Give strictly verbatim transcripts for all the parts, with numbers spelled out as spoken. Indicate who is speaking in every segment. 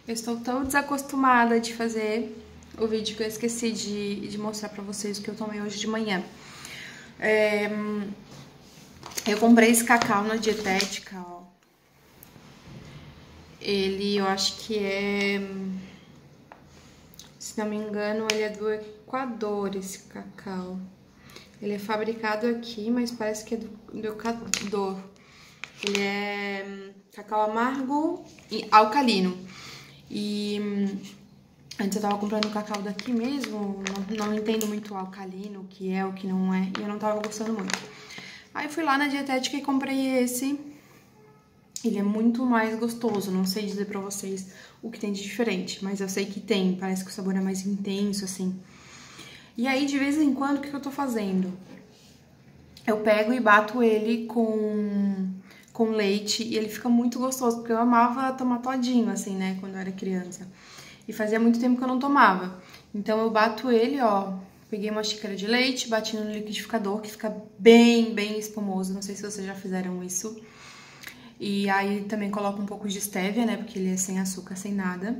Speaker 1: Eu estou tão desacostumada de fazer o vídeo que eu esqueci de, de mostrar pra vocês o que eu tomei hoje de manhã. É, eu comprei esse cacau na dietética, ó. Ele, eu acho que é... Se não me engano, ele é do Equador, esse cacau. Ele é fabricado aqui, mas parece que é do, do Equador. Ele é cacau amargo e alcalino. E antes eu tava comprando o cacau daqui mesmo, não, não entendo muito o alcalino, o que é, o que não é, e eu não tava gostando muito. Aí fui lá na dietética e comprei esse. Ele é muito mais gostoso, não sei dizer pra vocês o que tem de diferente, mas eu sei que tem, parece que o sabor é mais intenso, assim. E aí, de vez em quando, o que eu tô fazendo? Eu pego e bato ele com... com leite, e ele fica muito gostoso, porque eu amava tomar todinho, assim, né, quando eu era criança. E fazia muito tempo que eu não tomava. Então eu bato ele, ó, peguei uma xícara de leite, bati no liquidificador, que fica bem, bem espumoso. Não sei se vocês já fizeram isso. E aí também coloco um pouco de estévia, né, porque ele é sem açúcar, sem nada.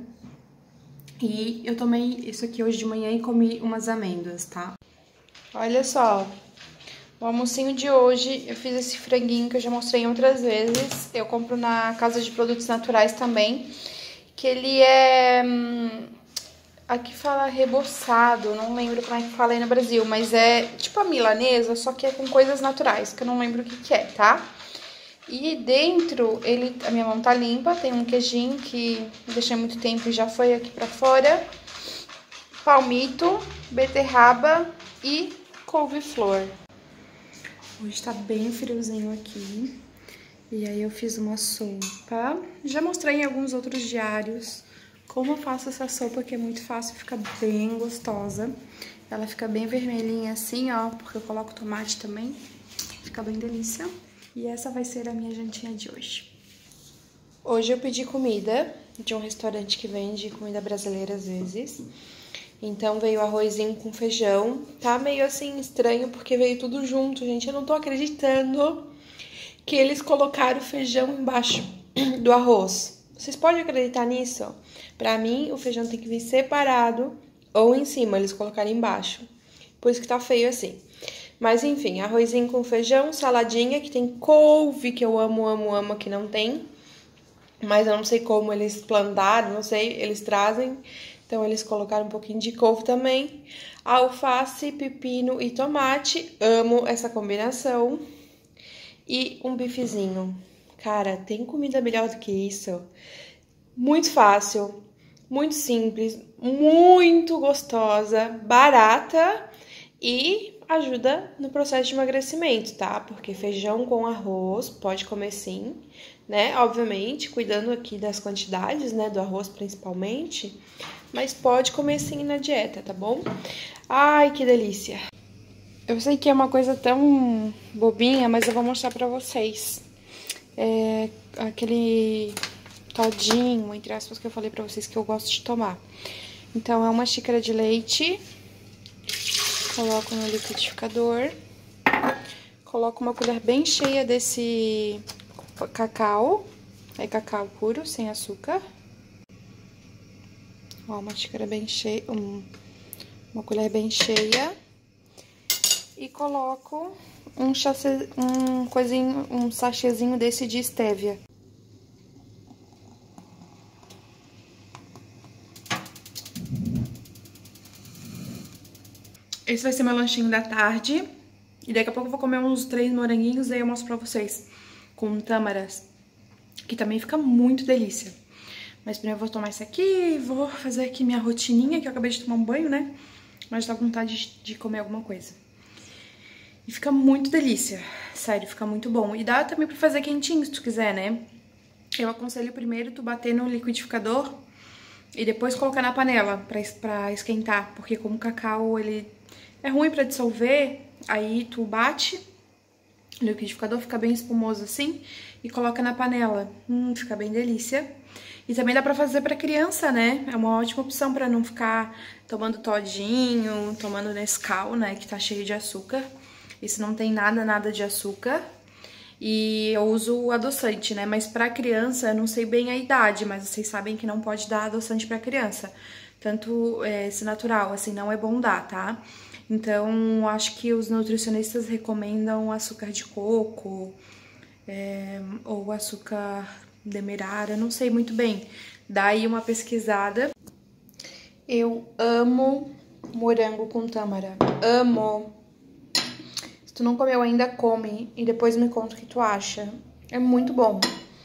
Speaker 1: E eu tomei isso aqui hoje de manhã e comi umas amêndoas, tá? Olha só, o almocinho de hoje, eu fiz esse franguinho que eu já mostrei outras vezes. Eu compro na Casa de Produtos Naturais também, que ele é... Hum, aqui fala reboçado, não lembro como é que fala aí no Brasil, mas é tipo a milanesa, só que é com coisas naturais, que eu não lembro o que que é, tá? E dentro, ele, a minha mão tá limpa, tem um queijinho que deixei muito tempo e já foi aqui pra fora. Palmito, beterraba e couve-flor. Hoje tá bem friozinho aqui. E aí eu fiz uma sopa. Já mostrei em alguns outros diários como eu faço essa sopa, que é muito fácil, fica bem gostosa. Ela fica bem vermelhinha assim, ó, porque eu coloco tomate também. Fica bem delícia. E essa vai ser a minha jantinha de hoje. Hoje eu pedi comida de um restaurante que vende comida brasileira às vezes. Então veio arrozinho com feijão. Tá meio assim estranho porque veio tudo junto, gente. Eu não tô acreditando que eles colocaram o feijão embaixo do arroz. Vocês podem acreditar nisso? Pra mim, o feijão tem que vir separado ou em cima, eles colocaram embaixo. Por isso que tá feio assim. Mas enfim, arrozinho com feijão, saladinha, que tem couve, que eu amo, amo, amo, que não tem. Mas eu não sei como eles plantaram, não sei, eles trazem. Então eles colocaram um pouquinho de couve também. Alface, pepino e tomate, amo essa combinação. E um bifezinho. Cara, tem comida melhor do que isso? Muito fácil, muito simples, muito gostosa, barata e ajuda no processo de emagrecimento, tá? Porque feijão com arroz pode comer sim, né? Obviamente, cuidando aqui das quantidades, né? Do arroz principalmente, mas pode comer sim na dieta, tá bom? Ai, que delícia! Eu sei que é uma coisa tão bobinha, mas eu vou mostrar pra vocês. É aquele todinho, entre aspas, que eu falei pra vocês que eu gosto de tomar. Então, é uma xícara de leite. Coloco no liquidificador. Coloco uma colher bem cheia desse cacau. É cacau puro, sem açúcar. Ó, uma xícara bem cheia, um, uma colher bem cheia. E coloco um, chace, um, coisinho, um sachêzinho desse de estévia. Esse vai ser meu lanchinho da tarde. E daqui a pouco eu vou comer uns três moranguinhos e aí eu mostro pra vocês. Com tâmaras. Que também fica muito delícia. Mas primeiro eu vou tomar isso aqui. Vou fazer aqui minha rotininha, que eu acabei de tomar um banho, né? Mas dá vontade de, de comer alguma coisa. E fica muito delícia. Sério, fica muito bom. E dá também pra fazer quentinho, se tu quiser, né? Eu aconselho primeiro tu bater no liquidificador e depois colocar na panela pra, pra esquentar. Porque como o cacau, ele é ruim pra dissolver, aí tu bate no liquidificador, fica bem espumoso assim, e coloca na panela. Hum, fica bem delícia. E também dá pra fazer pra criança, né? É uma ótima opção pra não ficar tomando todinho, tomando Nescau, né? Que tá cheio de açúcar. Esse não tem nada, nada de açúcar. E eu uso adoçante, né? Mas pra criança, eu não sei bem a idade, mas vocês sabem que não pode dar adoçante pra criança. Tanto é, esse natural, assim, não é bom dar, tá? Então, acho que os nutricionistas recomendam açúcar de coco, é, ou açúcar demerara, não sei muito bem. Dá aí uma pesquisada. Eu amo morango com tâmara. Amo! Se tu não comeu ainda, come e depois me conta o que tu acha. É muito bom.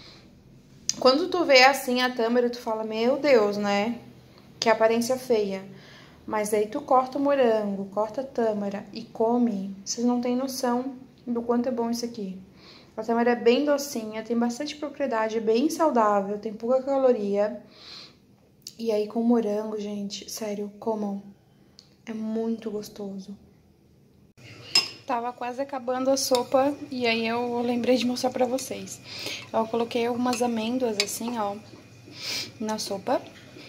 Speaker 1: Quando tu vê assim a tâmara, tu fala, meu Deus, né? Que aparência feia. Mas aí tu corta o morango, corta a tâmara e come. Vocês não têm noção do quanto é bom isso aqui. A tâmara é bem docinha, tem bastante propriedade, é bem saudável, tem pouca caloria. E aí com morango, gente, sério, comam. É muito gostoso. Tava quase acabando a sopa e aí eu lembrei de mostrar pra vocês. Eu coloquei algumas amêndoas assim, ó, na sopa.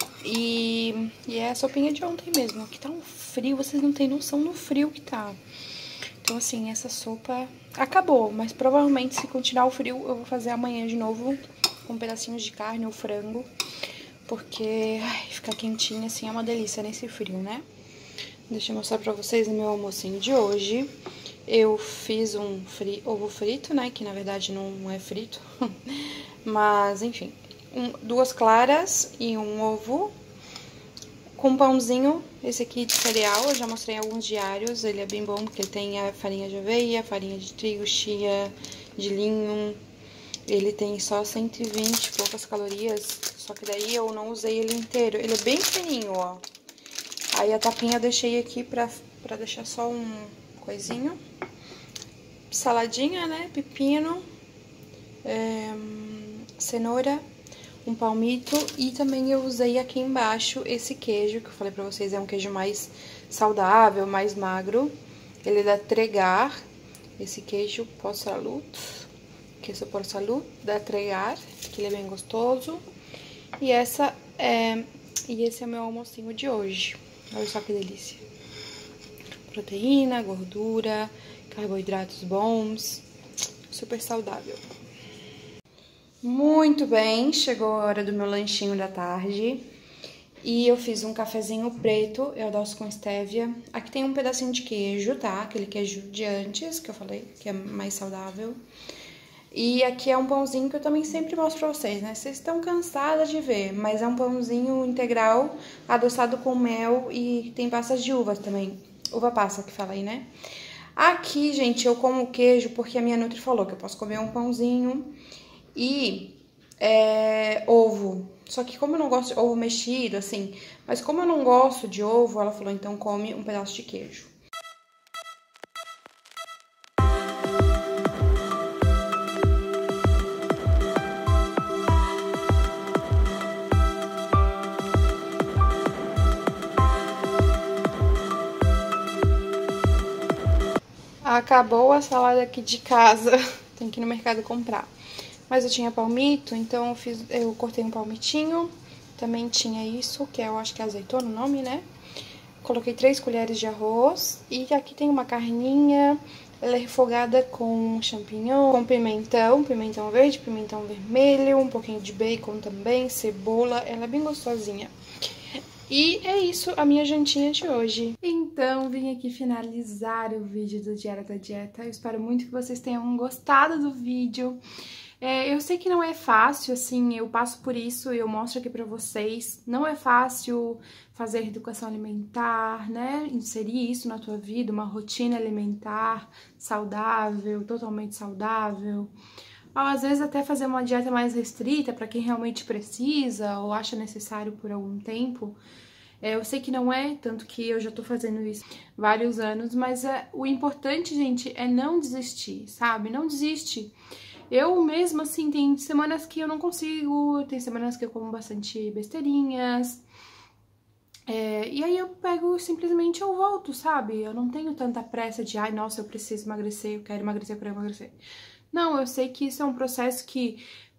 Speaker 1: E, e é a sopinha de ontem mesmo, que tá um frio, vocês não têm noção do frio que tá. Então assim, essa sopa acabou, mas provavelmente se continuar o frio eu vou fazer amanhã de novo com pedacinhos de carne ou frango. Porque ai, ficar quentinha assim é uma delícia nesse frio, né? Deixa eu mostrar pra vocês o meu almocinho de hoje. Eu fiz um fri, ovo frito, né? Que na verdade não é frito. Mas, enfim. Um, duas claras e um ovo. Com pãozinho, esse aqui de cereal. Eu já mostrei alguns diários. Ele é bem bom porque ele tem a farinha de aveia, farinha de trigo, chia, de linho. Ele tem só cento e vinte e poucas calorias. Só que daí eu não usei ele inteiro. Ele é bem fininho, ó. Aí a tapinha eu deixei aqui pra, pra deixar só um coisinho. Saladinha, né? Pepino, é, cenoura, um palmito. E também eu usei aqui embaixo esse queijo, que eu falei pra vocês, é um queijo mais saudável, mais magro. Ele é da Tregar. Esse queijo Por Salut, queijo Por Salut, da Tregar, que ele é bem gostoso. E, essa é, e esse é o meu almocinho de hoje. Olha só que delícia. Proteína, gordura, carboidratos bons, super saudável. Muito bem, chegou a hora do meu lanchinho da tarde. E eu fiz um cafezinho preto, eu adoço com stevia. Aqui tem um pedacinho de queijo, tá? Aquele queijo de antes, que eu falei, que é mais saudável. E aqui é um pãozinho que eu também sempre mostro pra vocês, né? Vocês estão cansadas de ver, mas é um pãozinho integral, adoçado com mel e tem passas de uvas também. Uva passa que fala aí, né? Aqui, gente, eu como queijo porque a minha nutri falou que eu posso comer um pãozinho e é, ovo. Só que como eu não gosto de ovo mexido, assim, mas como eu não gosto de ovo, ela falou, então come um pedaço de queijo. Acabou a salada aqui de casa, tem que ir no mercado comprar. Mas eu tinha palmito, então eu, fiz, eu cortei um palmitinho. Também tinha isso, que eu acho que é azeitona o nome, né? Coloquei três colheres de arroz. E aqui tem uma carninha, ela é refogada com champignon, com pimentão, pimentão verde, pimentão vermelho, um pouquinho de bacon também, cebola, ela é bem gostosinha. E é isso, a minha jantinha de hoje. Então, vim aqui finalizar o vídeo do Diário da Dieta. Eu espero muito que vocês tenham gostado do vídeo. É, eu sei que não é fácil, assim, eu passo por isso e eu mostro aqui pra vocês. Não é fácil fazer educação alimentar, né? Inserir isso na tua vida, uma rotina alimentar saudável, totalmente saudável. Ou, às vezes até fazer uma dieta mais restrita para quem realmente precisa ou acha necessário por algum tempo. É, eu sei que não é, tanto que eu já tô fazendo isso vários anos, mas é, o importante, gente, é não desistir, sabe? Não desiste. Eu mesmo, assim, tem semanas que eu não consigo, tem semanas que eu como bastante besteirinhas. É, e aí eu pego, simplesmente eu volto, sabe? Eu não tenho tanta pressa de, ai, nossa, eu preciso emagrecer, eu quero emagrecer, eu quero emagrecer. Não, eu sei que isso é um processo que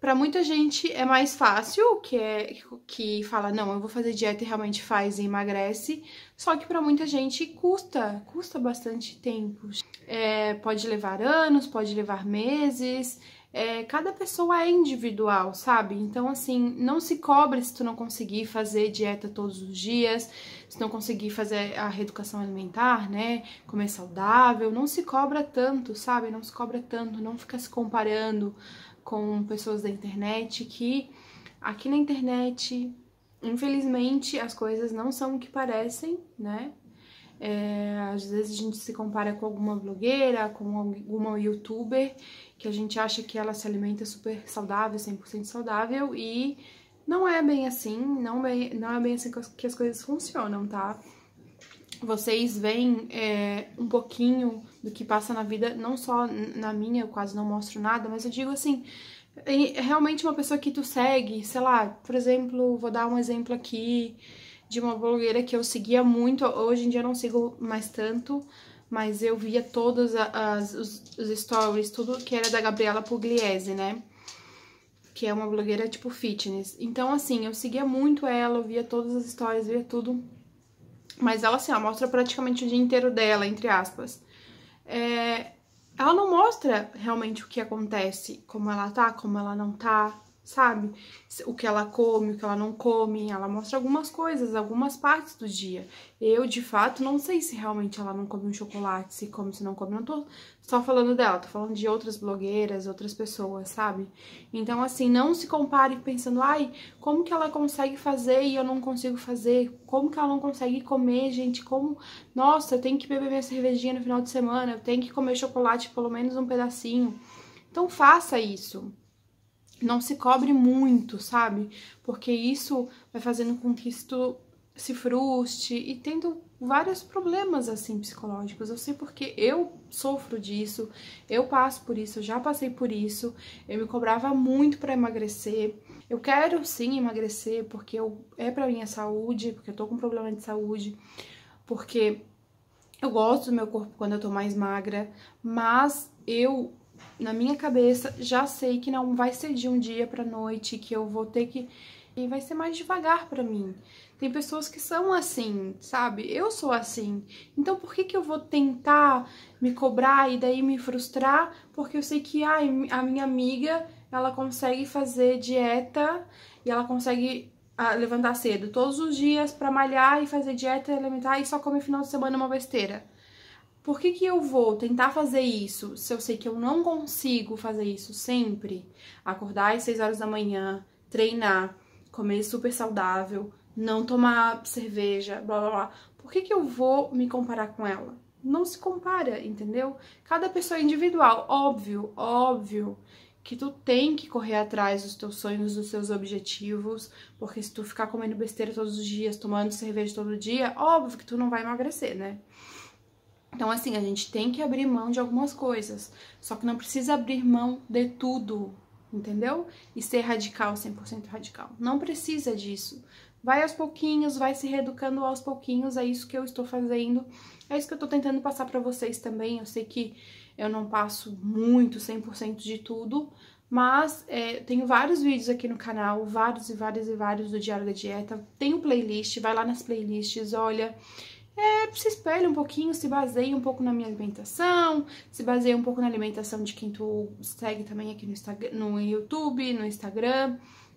Speaker 1: Pra muita gente é mais fácil, que é que fala, não, eu vou fazer dieta e realmente faz e emagrece. Só que pra muita gente custa, custa bastante tempo. É, pode levar anos, pode levar meses. É, cada pessoa é individual, sabe? Então, assim, não se cobre se tu não conseguir fazer dieta todos os dias, se não conseguir fazer a reeducação alimentar, né? Comer saudável, não se cobra tanto, sabe? Não se cobra tanto, não fica se comparando com pessoas da internet, que aqui na internet, infelizmente, as coisas não são o que parecem, né? É, às vezes a gente se compara com alguma blogueira, com alguma youtuber, que a gente acha que ela se alimenta super saudável, cem por cento saudável, e não é bem assim, não, bem, não é bem assim que as coisas funcionam, tá? Vocês veem é, um pouquinho do que passa na vida, não só na minha, eu quase não mostro nada, mas eu digo assim, é realmente uma pessoa que tu segue, sei lá, por exemplo, vou dar um exemplo aqui de uma blogueira que eu seguia muito, hoje em dia eu não sigo mais tanto, mas eu via todos as, os, os stories, tudo que era da Gabriela Pugliese, né? Que é uma blogueira tipo fitness. Então, assim, eu seguia muito ela, eu via todas as stories, via tudo. Mas ela, assim, ela mostra praticamente o dia inteiro dela, entre aspas. É, ela não mostra realmente o que acontece, como ela tá, como ela não tá, sabe? O que ela come, o que ela não come. Ela mostra algumas coisas, algumas partes do dia. Eu, de fato, não sei se realmente ela não come um chocolate, se come, se não come. Não tô só falando dela, tô falando de outras blogueiras, outras pessoas, sabe? Então, assim, não se compare pensando, ai, como que ela consegue fazer e eu não consigo fazer? Como que ela não consegue comer, gente? Como, nossa, eu tenho que beber minha cervejinha no final de semana, eu tenho que comer chocolate pelo menos um pedacinho. Então, faça isso. Não se cobre muito, sabe? Porque isso vai fazendo com que tu se frustre e tendo vários problemas, assim, psicológicos. Eu sei porque eu sofro disso, eu passo por isso, eu já passei por isso. Eu me cobrava muito pra emagrecer. Eu quero, sim, emagrecer porque eu, é pra minha saúde, porque eu tô com problema de saúde, porque eu gosto do meu corpo quando eu tô mais magra, mas eu... na minha cabeça, já sei que não vai ser de um dia pra noite, que eu vou ter que... e vai ser mais devagar pra mim. Tem pessoas que são assim, sabe? Eu sou assim. Então, por que que eu vou tentar me cobrar e daí me frustrar? Porque eu sei que ai, a minha amiga, ela consegue fazer dieta e ela consegue ah, levantar cedo todos os dias pra malhar e fazer dieta alimentar e só comer final de semana uma besteira. Por que que eu vou tentar fazer isso se eu sei que eu não consigo fazer isso sempre? Acordar às seis horas da manhã, treinar, comer super saudável, não tomar cerveja, blá blá blá. Por que que eu vou me comparar com ela? Não se compara, entendeu? Cada pessoa é individual, óbvio, óbvio que tu tem que correr atrás dos teus sonhos, dos seus objetivos, porque se tu ficar comendo besteira todos os dias, tomando cerveja todo dia, óbvio que tu não vai emagrecer, né? Então, assim, a gente tem que abrir mão de algumas coisas, só que não precisa abrir mão de tudo, entendeu? E ser radical, cem por cento radical. Não precisa disso. Vai aos pouquinhos, vai se reeducando aos pouquinhos, é isso que eu estou fazendo, é isso que eu estou tentando passar pra vocês também. Eu sei que eu não passo muito, cem por cento de tudo, mas é, tenho vários vídeos aqui no canal, vários e vários e vários do Diário da Dieta. Tenho playlist, vai lá nas playlists, olha... É, se espelha um pouquinho, se baseia um pouco na minha alimentação, se baseia um pouco na alimentação de quem tu segue também aqui no, Instagram, no YouTube, no Instagram.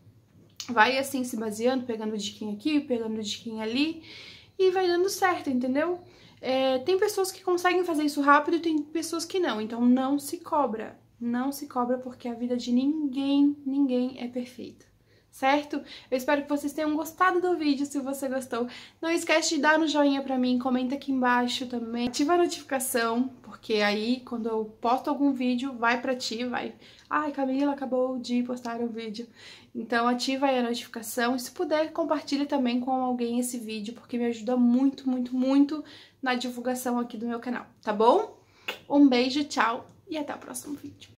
Speaker 1: Vai assim se baseando, pegando diquinha aqui, pegando diquinha ali e vai dando certo, entendeu? É, tem pessoas que conseguem fazer isso rápido e tem pessoas que não, então não se cobra. Não se cobra porque a vida de ninguém, ninguém é perfeita. Certo? Eu espero que vocês tenham gostado do vídeo. Se você gostou, não esquece de dar um joinha pra mim, comenta aqui embaixo também, ativa a notificação, porque aí quando eu posto algum vídeo, vai pra ti, vai, ai, Camila acabou de postar um vídeo, então ativa aí a notificação, e se puder, compartilhe também com alguém esse vídeo, porque me ajuda muito, muito, muito na divulgação aqui do meu canal, tá bom? Um beijo, tchau, e até o próximo vídeo.